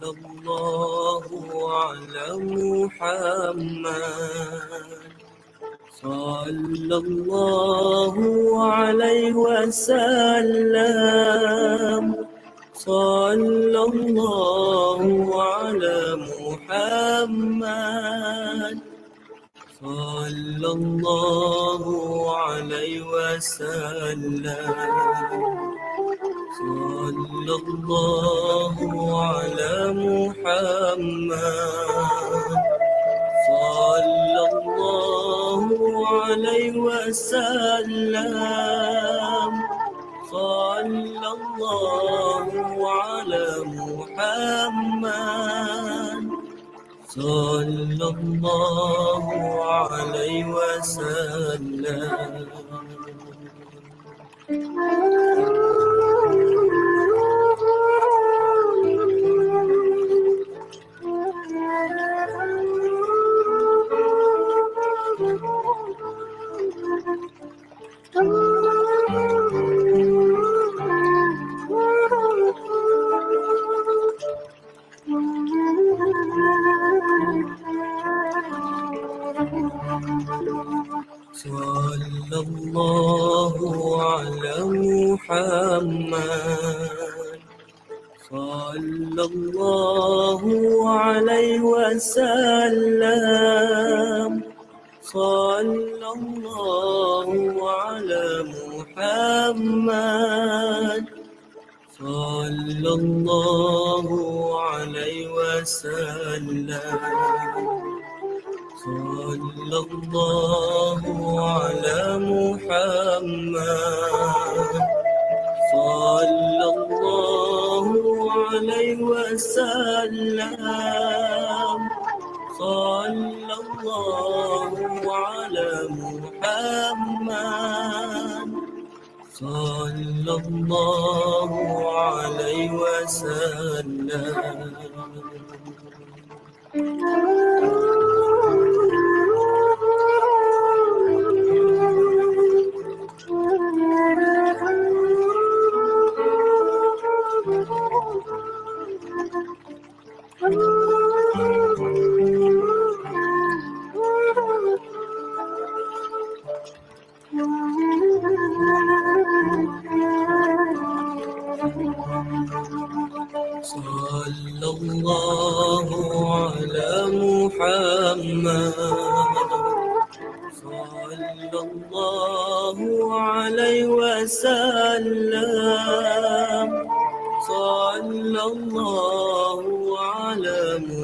الله على محمد صلى الله عليه وسلم صلى الله على محمد صلى الله عليه وسلم صلى الله على محمد صلى الله عليه وسلم صلى الله على محمد صلى الله عليه وسلم. صلى الله على محمد صلى الله عليه وسلم صلى الله على محمد صلى الله عليه وسلم صلى الله على محمد صلى الله عليه وسلم صلى الله على محمد صلى الله عليه وسلم. صلى الله على محمد صلى الله عليه وسلم صلى الله على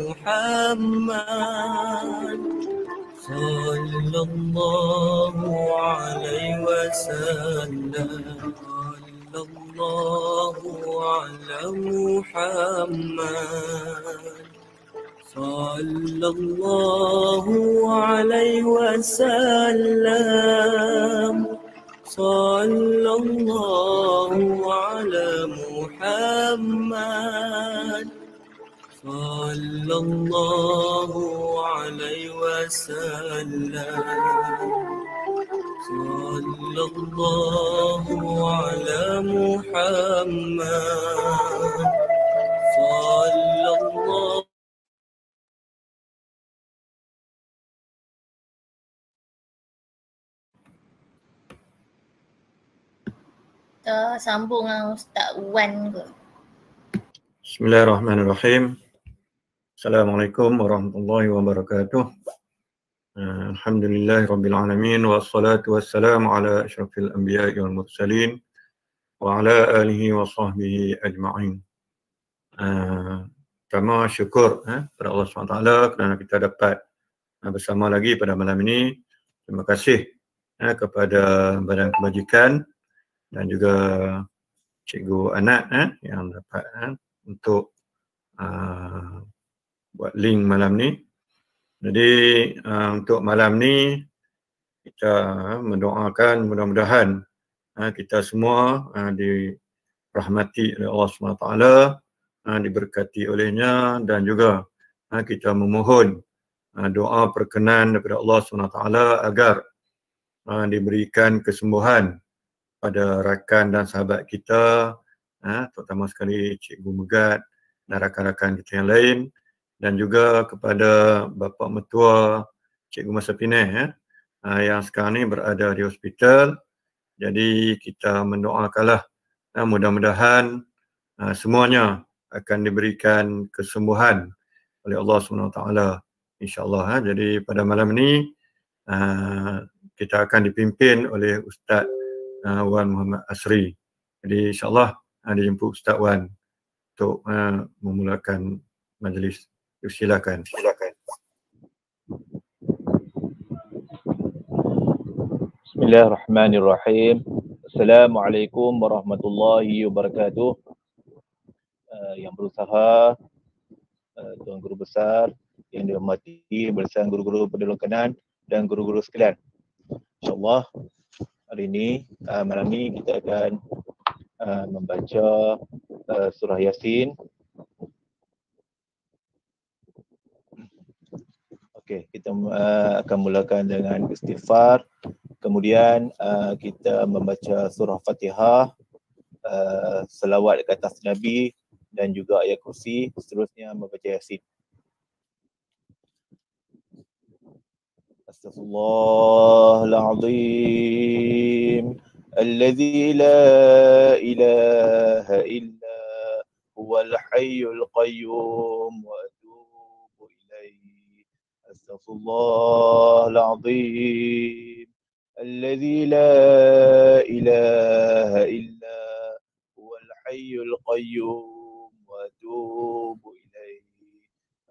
محمد صلى الله عليه وسلم صلى الله على محمد صلى الله عليه وسلم صلى الله على محمد صلى الله عليه وسلم صلى الله على محمد صلى الله. Kita sambung dengan Ustaz Wan ke. Bismillahirrahmanirrahim. Assalamualaikum warahmatullahi wabarakatuh. Alhamdulillahirabbil alamin wassalatu wassalamu ala asyrafil anbiya'i wal mursalin wa ala alihi wa sahbihi ajma'in. Pertama syukur kepada Allah SWT kerana kita dapat bersama lagi pada malam ini. Terima kasih kepada Badan Kebajikan dan juga Cikgu Anat yang dapat untuk buat link malam ni. Jadi untuk malam ni kita mendoakan mudah-mudahan kita semua dirahmati oleh Allah SWT, diberkati olehnya, dan juga kita memohon doa perkenan daripada Allah SWT agar diberikan kesembuhan pada rakan dan sahabat kita, terutama sekali Cikgu Megat dan rakan-rakan kita yang lain, dan juga kepada Bapa Mertua Cikgu Masa Penang yang sekarang ni berada di hospital. Jadi kita mendoakanlah mudah-mudahan semuanya akan diberikan kesembuhan oleh Allah SWT, insyaAllah. Jadi pada malam ini kita akan dipimpin oleh Ustaz Wan Muhammad Asri. Jadi insyaAllah dijemput Ustaz Wan untuk memulakan majlis. Silakan. Bismillahirrahmanirrahim. Assalamualaikum warahmatullahi wabarakatuh. Yang berusaha, Tuan Guru Besar yang dihormati bersama guru-guru pendidikan dan guru-guru sekalian. InsyaAllah hari ini, malam ini kita akan membaca surah Yasin. Okey, kita akan mulakan dengan istighfar. Kemudian kita membaca surah Fatihah, selawat ke atas Nabi dan juga ayat kursi. Seterusnya membaca Yasin. Astaghfirullahaladzim. Alladzi la ilaha illa huwal hayyul qayyum wa atubu ilaihi. Astaghfirullahaladzim. Alladzi la ilaha illa huwal hayyul qayyum wa atubu ilaihi.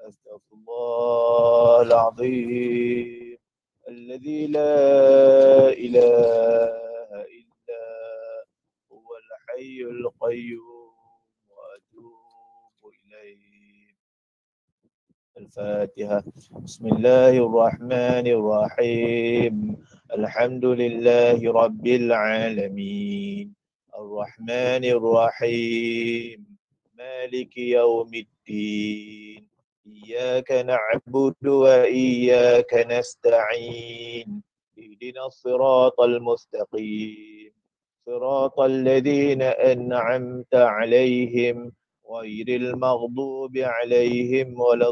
Astaghfirullahaladzim. الذي لا إله إلا هو الحي القيوم وأتوب إليه. الفاتحة. بسم الله الرحمن الرحيم. الحمد لله رب العالمين الرحمن الرحيم مالك يوم الدين إياك نعبد وإياك نستعين اهدنا الصراط المستقيم صراط الذين أنعمت عليهم غير المغضوب عليهم ولا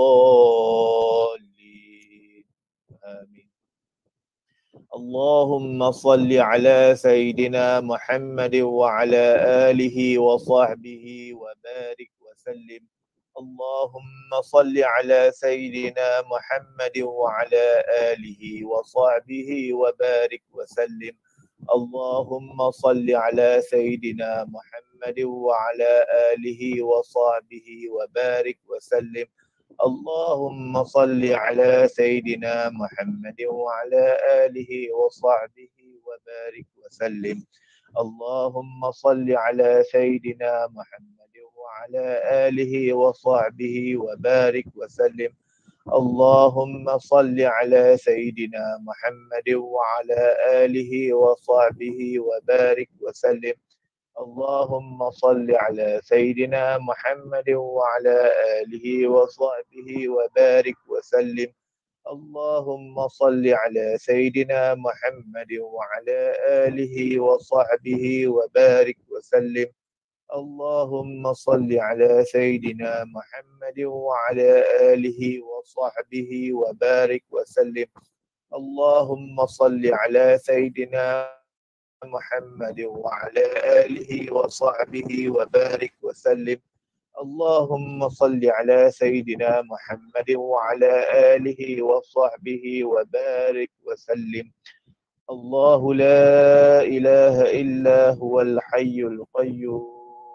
الضالين آمين. اللهم صل على سيدنا محمد وعلى آله وصحبه وبارك وسلم. اللهم صل على سيدنا محمد وعلى آله وصحبه وبارك وسلم. اللهم صل على سيدنا محمد وعلى آله وصحبه وبارك وسلم. اللهم صل على سيدنا محمد وعلى آله وصحبه وبارك وسلم. اللهم صل على سيدنا محمد وعلى آله وصحبه وبارك وسلم. اللهم صل على سيدنا محمد وعلى آله وصحبه وبارك وسلم. اللهم صل على سيدنا محمد وعلى آله وصحبه وبارك وسلم. اللهم صل على سيدنا محمد وعلى آله وصحبه وبارك وسلم. اللهم صل على سيدنا محمد وعلى آله وصحبه وبارك وسلم. اللهم صل على سيدنا محمد وعلى آله وصحبه وبارك وسلم. اللهم صل على سيدنا محمد وعلى آله وصحبه وبارك وسلم. الله لا إله إلا هو الحي القيوم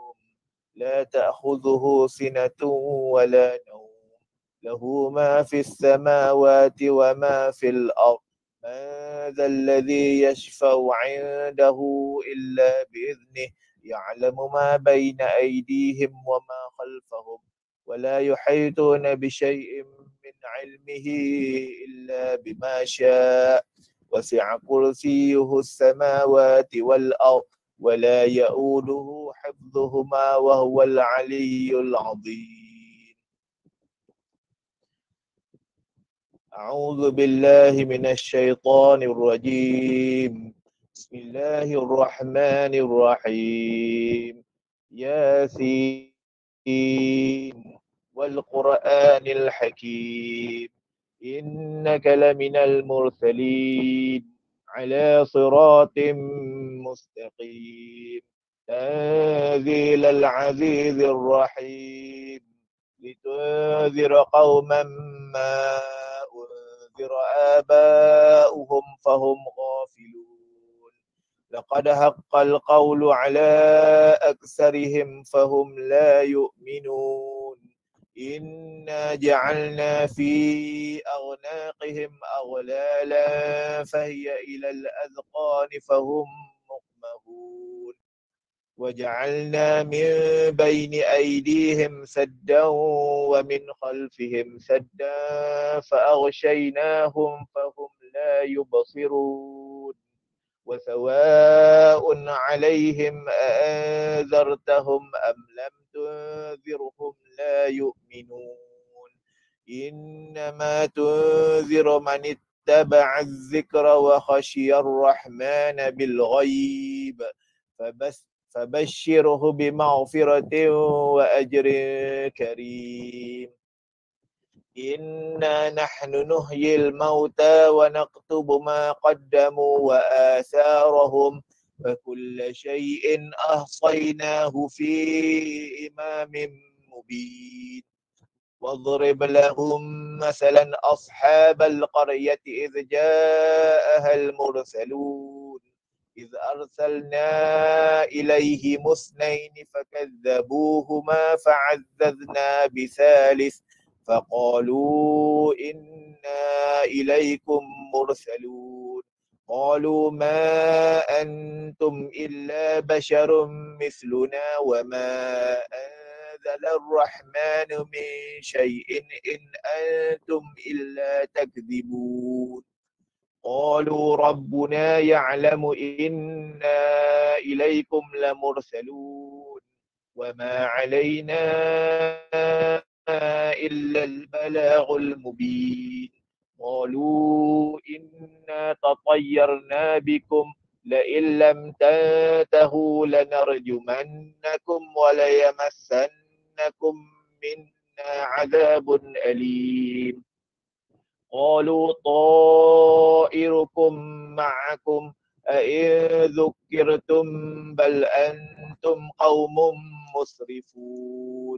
لا تأخذه سنة ولا نوم له ما في السماوات وما في الأرض من ذا الذي يشفع عنده إلا بإذنه يعلم ما بين أيديهم وما خلفهم ولا يحيطون بشيء من علمه إلا بما شاء وسع كرسيه السماوات والأرض ولا يؤوده حفظهما وهو العلي العظيم. أعوذ بالله من الشيطان الرجيم. بسم الله الرحمن الرحيم. ياسين والقرآن الحكيم إنك لمن المرسلين على صراط مستقيم تنزيل العزيز الرحيم لتنذر قوما ما أنذر آباؤهم فهم غافلون لقد حق القول على أكثرهم فهم لا يؤمنون إنا جعلنا في أعناقهم أغلالا فهي إلى الأذقان فهم مقمحون وجعلنا من بين أيديهم سدا ومن خلفهم سدا فأغشيناهم فهم لا يبصرون وسواء عليهم أأنذرتهم أم لم تنذرهم لا يؤمنون إنما تنذر من اتبع الذكر وخشي الرحمن بالغيب فبشره بمغفرة وأجر كريم إنا نحن نحيي الموتى ونكتب ما قدموا وآثارهم فكل شيء أحصيناه في إمام مبين واضرب لهم مثلا أصحاب القرية إذ جاءها المرسلون إذ أرسلنا إليهم اثنين فكذبوهما فعززنا بثالث فقالوا إنا إليكم مرسلون قالوا ما أنتم إلا بشر مثلنا وما أنزل الرحمن من شيء إن أنتم إلا تكذبون قالوا ربنا يعلم إنا إليكم لمرسلون وما علينا إلا البلاغ المبين قالوا إنا تطيرنا بكم لئن لم تنتهوا لنرجمنكم وليمسنكم منا عذاب أليم قالوا طائركم معكم أئن ذكرتم بل أنتم قوم مسرفون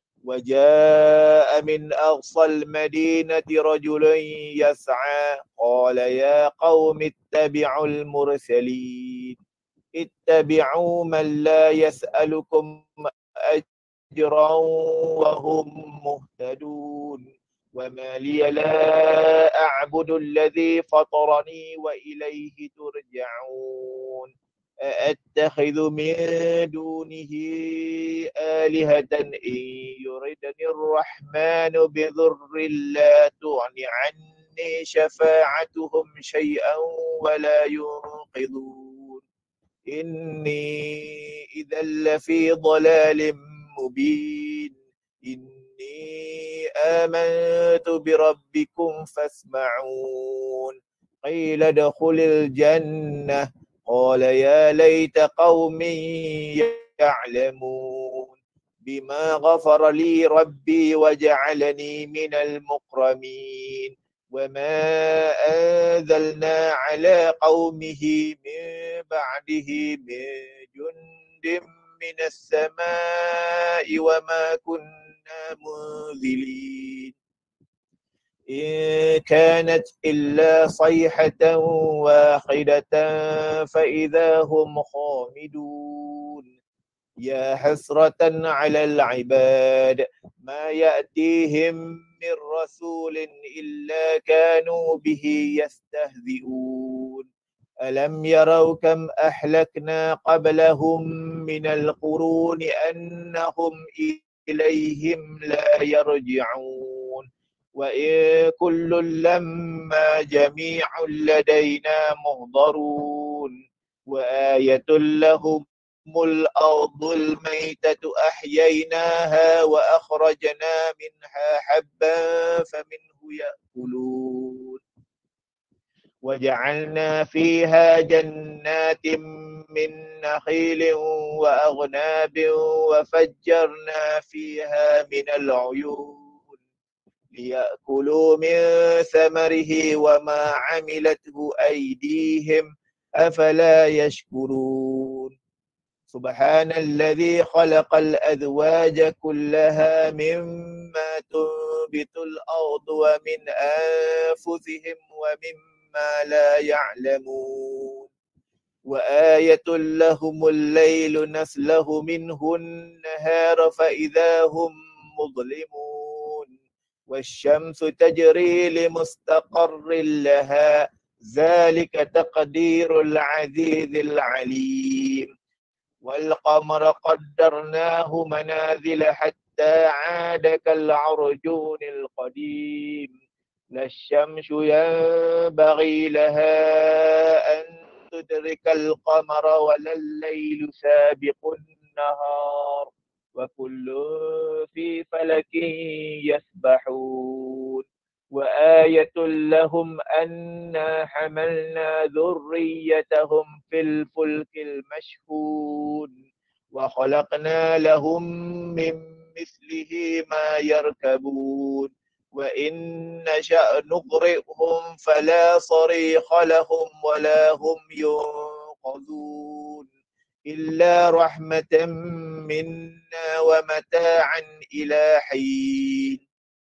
وجاء من أقصى المدينة رجل يسعى قال يا قوم اتبعوا المرسلين اتبعوا من لا يسألكم أجرا وهم مهتدون وما لي لا أعبد الذي فطرني وإليه ترجعون أأتخذ من دونه آلهة إن يردني الرحمن بضر لا تغن عني شفاعتهم شيئا ولا ينقذون إني إذا لفي ضلال مبين إني آمنت بربكم فاسمعون قيل ادخل الجنة قال يا ليت قومي يعلمون بما غفر لي ربي وجعلني من المكرمين وما أنزلنا على قومه من بعده من جند من السماء وما كنا منزلين إن كانت إلا صيحة واحدة فإذا هم خامدون يا حسرة على العباد ما يأتيهم من رسول إلا كانوا به يستهزئون ألم يروا كم أهلكنا قبلهم من القرون أنهم إليهم لا يرجعون وإن كل لما جميع لدينا محضرون وآية لهم الأرض الميتة أحييناها وأخرجنا منها حبا فمنه يأكلون وجعلنا فيها جنات من نخيل وأغناب وفجرنا فيها من العيون ليأكلوا من ثمره وما عملته أيديهم أفلا يشكرون سبحان الذي خلق الأزواج كلها مما تنبت الأرض ومن أنفسهم ومما لا يعلمون وآية لهم الليل نسله منه النهار فإذا هم مظلمون والشمس تجري لمستقر لها ذلك تقدير العزيز العليم والقمر قدرناه منازل حتى عاد كالعرجون القديم لا الشمس ينبغي لها أن تدرك القمر ولا الليل سابق النهار وكل في فلك يسبحون وآية لهم أنا حملنا ذريتهم في الفلك المشحون وخلقنا لهم من مثله ما يركبون وإن نشأ نغرقهم فلا صريخ لهم ولا هم ينقذون إلا رحمة منا ومتاعا إلى حين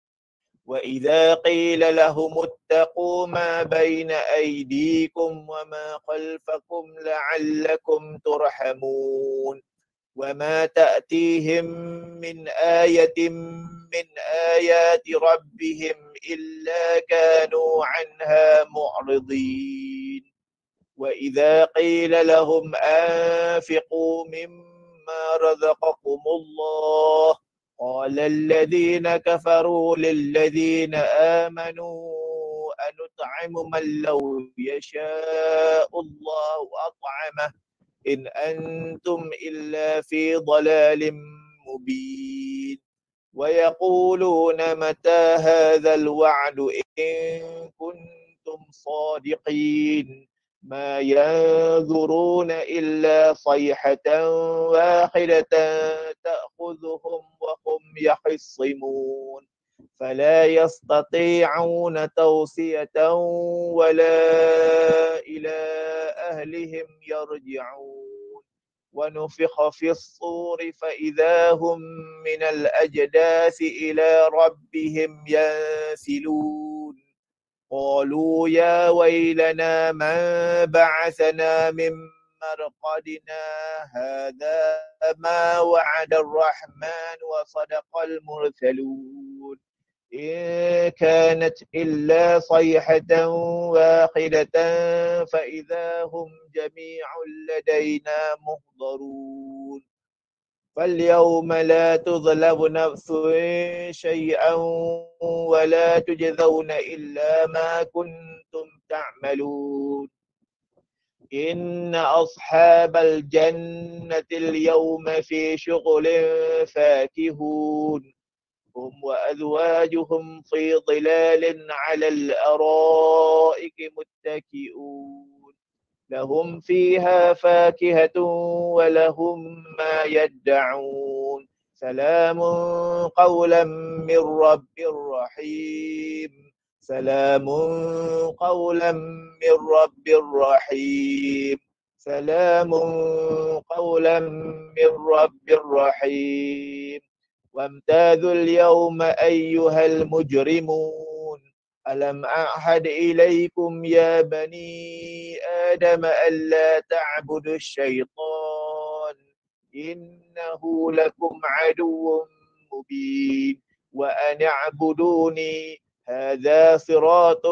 وإذا قيل لهم اتقوا ما بين أيديكم وما خلفكم لعلكم ترحمون وما تأتيهم من آية من آيات ربهم إلا كانوا عنها معرضين وإذا قيل لهم أنفقوا مما رزقكم الله قال الذين كفروا للذين آمنوا أنطعم من لو يشاء الله أطعمه إن أنتم إلا في ضلال مبين ويقولون متى هذا الوعد إن كنتم صادقين ما ينظرون إلا صيحة واحدة تأخذهم وهم يخصمون فلا يستطيعون توصية ولا إلى أهلهم يرجعون ونفخ في الصور فإذا هم من الأجداث إلى ربهم ينسلون قالوا يا ويلنا من بعثنا من مرقدنا هذا ما وعد الرحمن وصدق المرسلون إن كانت إلا صيحة واحدة فإذا هم جميع لدينا محضرون فاليوم لا تظلم نفس شيئا ولا تجزون إلا ما كنتم تعملون إن أصحاب الجنة اليوم في شغل فاكهون هم وأزواجهم في ظلال على الأرائك متكئون لهم فيها فاكهة ولهم ما يدعون سلام قولا من رب رحيم سلام قولا من رب رحيم سلام قولا من رب رحيم وامتازوا اليوم أيها المجرمون ألم أعهد إليكم يا بني آدم ألا تعبدوا الشيطان إنه لكم عدو مبين وأن اعبدوني هذا صراط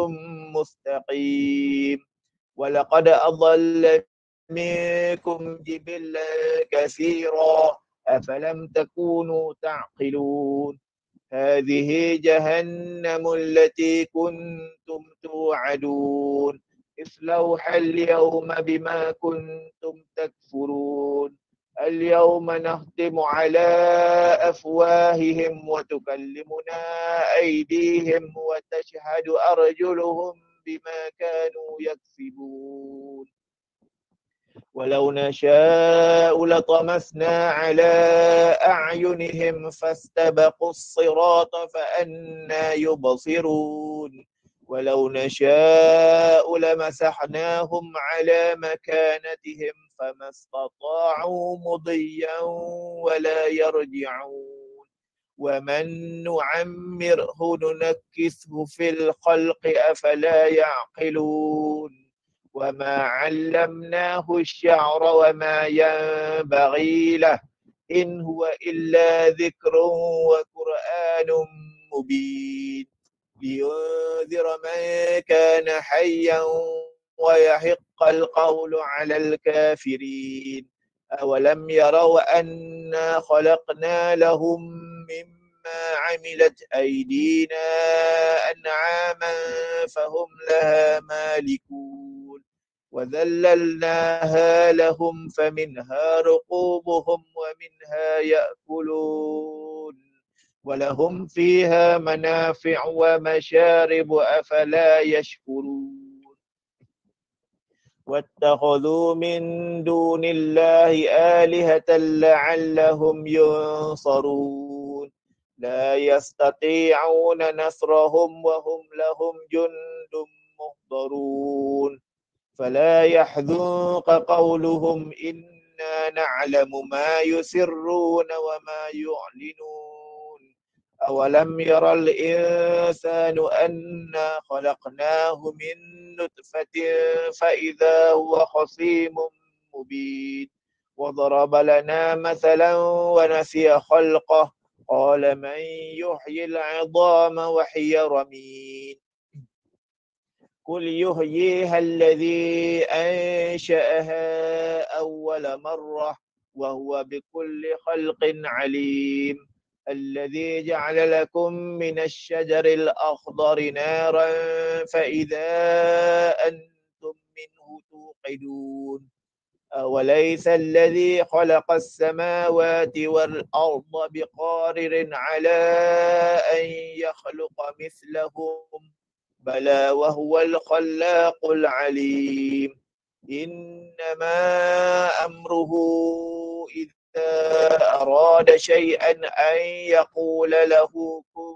مستقيم ولقد أضل منكم جبلا كثيرا أفلم تكونوا تعقلون هذه جهنم التي كنتم توعدون اصلوها اليوم بما كنتم تكفرون اليوم نختم على أفواههم وتكلمنا أيديهم وتشهد أرجلهم بما كانوا يكسبون ولو نشاء لطمسنا على أعينهم فاستبقوا الصراط فأنى يبصرون ولو نشاء لمسحناهم على مكانتهم فما استطاعوا مضيا ولا يرجعون ومن نعمره ننكسه في الخلق أفلا يعقلون وما علمناه الشعر وما ينبغي له إن هو إلا ذكر وقرآن مبين لينذر من كان حيا ويحق القول على الكافرين أولم يروا أنا خلقنا لهم مما عملت أيدينا أنعاما فهم لها مالكون وذللناها لهم فمنها ركوبهم ومنها يأكلون ولهم فيها منافع ومشارب أفلا يشكرون واتخذوا من دون الله آلهة لعلهم ينصرون لا يستطيعون نصرهم وهم لهم جند محضرون فلا يحزنك قولهم إنا نعلم ما يسرون وما يعلنون أولم يرى الإنسان أنا خلقناه من نطفة فإذا هو خصيم مبين وضرب لنا مثلا ونسي خلقه قال من يحيي العظام وهي رميم قل يحييها الذي أنشأها أول مرة وهو بكل خلق عليم الذي جعل لكم من الشجر الأخضر نارا فإذا أنتم منه توقدون أوليس الذي خلق السماوات والأرض بقادر على أن يخلق مثلهم بلى وهو الخلاق العليم إنما أمره إذا أراد شيئا أن يقول له كن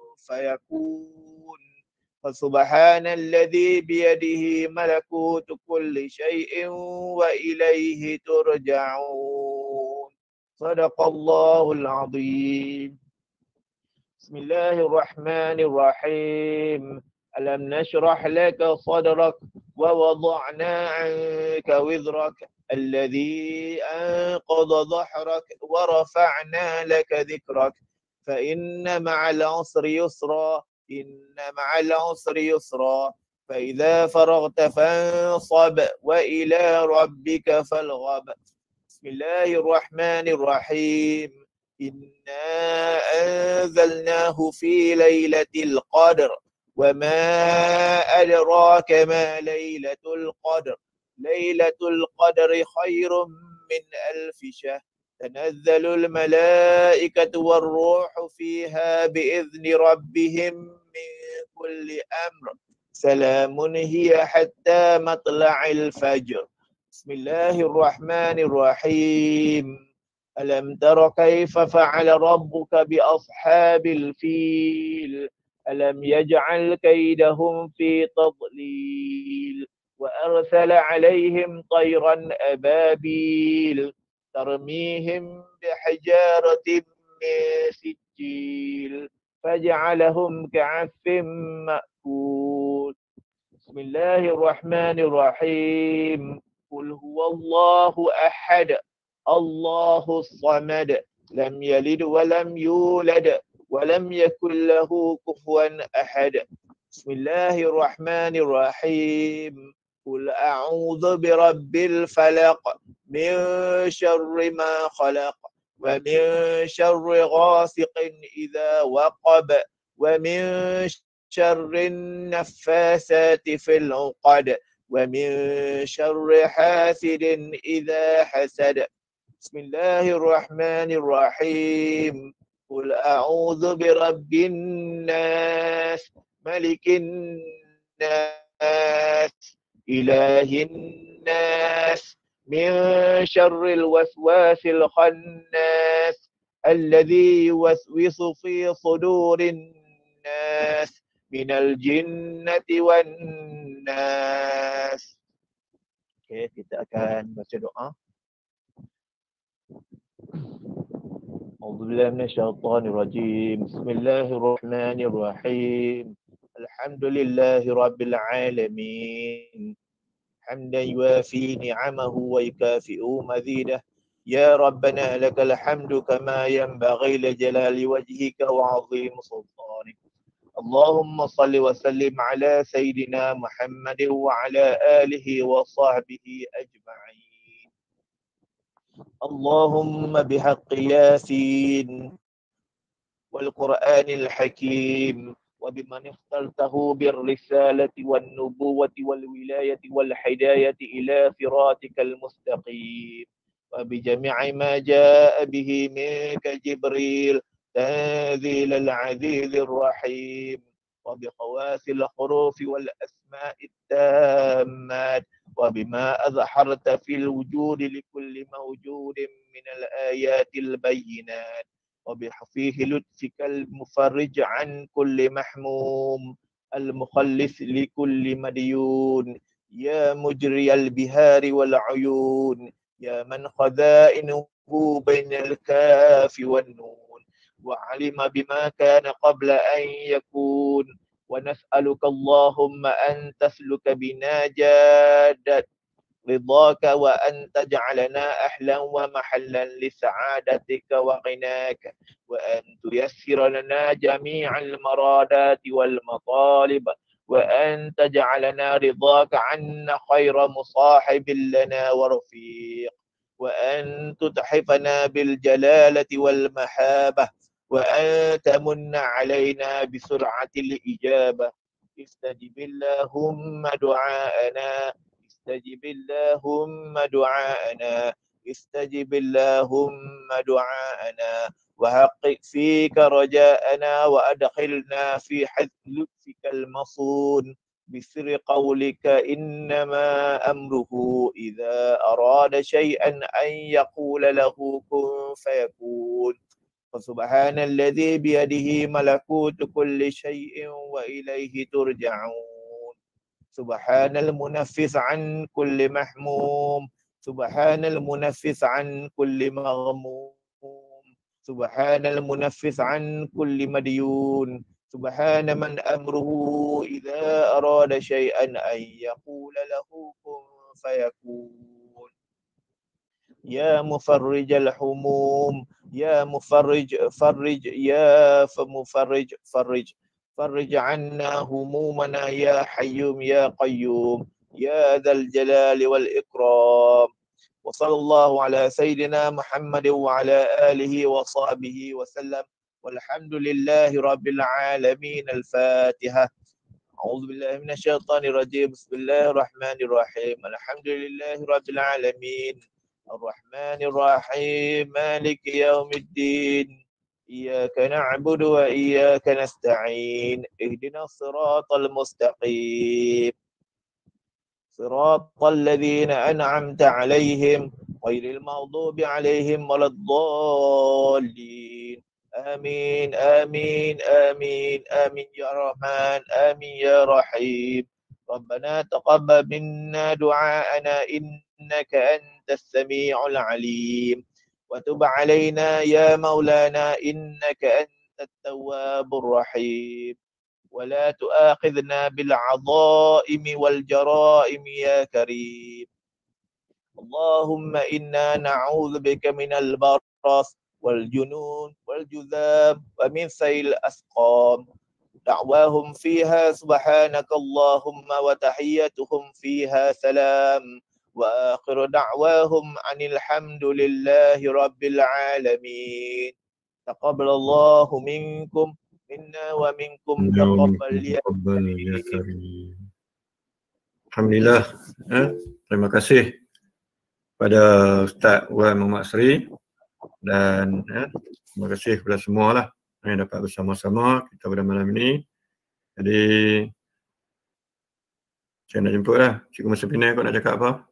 فيكون فسبحان الذي بيده ملكوت كل شيء وإليه ترجعون صدق الله العظيم بسم الله الرحمن الرحيم ألم نشرح لك صدرك ووضعنا عنك وزرك الذي أنقض ظهرك ورفعنا لك ذكرك فإن مع العسر يسرا إن مع العسر يسرا فإذا فرغت فانصب وإلى ربك فارغب بسم الله الرحمن الرحيم إنا أنزلناه في ليلة القدر وما أدراك ما ليلة القدر ليلة القدر خير من 1000 شهر تنزل الملائكة والروح فيها بإذن ربهم من كل أمر سلام هي حتى مطلع الفجر بسم الله الرحمن الرحيم ألم تر كيف فعل ربك بأصحاب الفيل ألم يجعل كيدهم في تضليل وأرسل عليهم طيرا أبابيل ترميهم بحجارة من سجيل فجعلهم كعصف مأكول بسم الله الرحمن الرحيم قل هو الله أحد الله الصمد لم يلد ولم يولد ولم يكن له كفوا أحد بسم الله الرحمن الرحيم قل أعوذ برب الفلق من شر ما خلق ومن شر غاسق إذا وقب ومن شر النفاثات في العقد ومن شر حاسد إذا حسد بسم الله الرحمن الرحيم قل أعوذ برب الناس ملك الناس إله الناس من شر الوسواس الخناس الذي يوسوس في صدور الناس من الجنة والناس. Okay, kita akan baca doa. أعوذ بالله من الشيطان الرجيم. بسم الله الرحمن الرحيم. الحمد لله رب العالمين حمدا يوافي نعمه ويكافئ مزيده. يا ربنا لك الحمد كما ينبغي لجلال وجهك وعظيم سلطانك. اللهم صل وسلم على سيدنا محمد وعلى آله وصحبه أجمعين. اللهم بحق ياسين والقرآن الحكيم وبمن اخترته بالرسالة والنبوة والولاية والهداية إلى صراطك المستقيم وبجميع ما جاء به منك جبريل تنزيل العزيز الرحيم وبخواص الحروف والأسماء التامات وبما أظهرت في الوجود لكل موجود من الآيات البينات وبحفيه لطفك المفرج عن كل محموم المخلص لكل مديون يا مجري البهار والعيون يا من خزائنه بين الكاف والنون وعلم بما كان قبل أن يكون ونسألك اللهم أن تسلك بنا جادة رضاك وأن تجعلنا أهلا ومحلا لسعادتك وغناك وأن تيسر لنا جميع المرادات والمطالب وأن تجعلنا رضاك عنا خير مصاحب لنا ورفيق وأن تتحفنا بالجلالة والمحابة وأن تمن علينا بسرعة الإجابة. استجب اللهم دعاءنا استجب اللهم دعاءنا استجب اللهم دعاءنا وحقق فيك رجاءنا وأدخلنا في حزب لطفك المصون بسر قولك إنما أمره إذا أراد شيئا أن يقول له كن فيكون. فسبحان الذي بيده ملكوت كل شيء وإليه ترجعون. سبحان المنفس عن كل محموم سبحان المنفس عن كل مغموم سبحان المنفس عن كل مديون سبحان من أمره إذا أراد شيئا أن يقول له كن فيكون. يا مفرج الحموم يا مفرج فرج يا مفرج فرج فرج عنا همومنا يا حيوم يا قيوم يا ذا الجلال والإكرام. وصلى الله على سيدنا محمد وعلى آله وصحبه وسلم والحمد لله رب العالمين. الفاتحة. أعوذ بالله من الشيطان الرجيم. بسم الله الرحمن الرحيم. الحمد لله رب العالمين الرحمن الرحيم مالك يوم الدين إياك نعبد وإياك نستعين اهدنا الصراط المستقيم صراط الذين أنعمت عليهم غير المغضوب عليهم ولا الضالين. آمين آمين آمين آمين يا رحمن آمين يا رحيم. ربنا تقبل منا دعاءنا إنك أنت السميع العليم وتب علينا يا مولانا إنك أنت التواب الرحيم ولا تؤاخذنا بالعظائم والجرائم يا كريم. اللهم إنا نعوذ بك من البرص والجنون والجذام ومن سيء الأسقام. دعواهم فيها سبحانك اللهم وتحيتهم فيها سلام وآخر دعواهم عن الحمد لله رب العالمين. تقبل الله منكم منا ومنكم تقبل يا karim. Alhamdulillah. Terima kasih pada Ustaz Wan Muhammad Sri dan terima kasih kepada semua lah yang dapat bersama-sama kita pada malam ini. Jadi Saya nak jemput lah. Cikgu Masa Penang kau nak cakap apa?